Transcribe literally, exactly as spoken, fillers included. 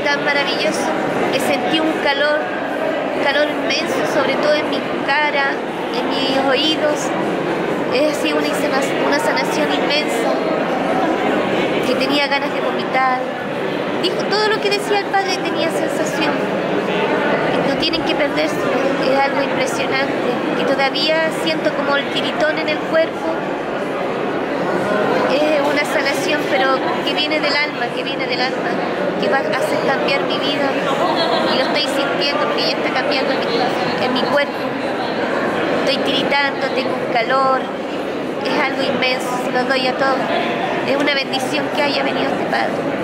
tan maravilloso que sentí un calor, un calor inmenso, sobre todo en mi cara, en mis oídos. Es así una, una sanación inmensa, que tenía ganas de vomitar. Dijo todo lo que decía el padre, tenía sensación. Que no tienen que perderse, es algo impresionante, que todavía siento como el tiritón en el cuerpo. Es una sanación, pero que viene del alma, que viene del alma, que va a hacer cambiar mi vida. Y lo estoy sintiendo porque ya está cambiando en mi, en mi cuerpo. Estoy tiritando, tengo un calor. Es algo inmenso, se lo doy a todos. Es una bendición que haya venido este Padre.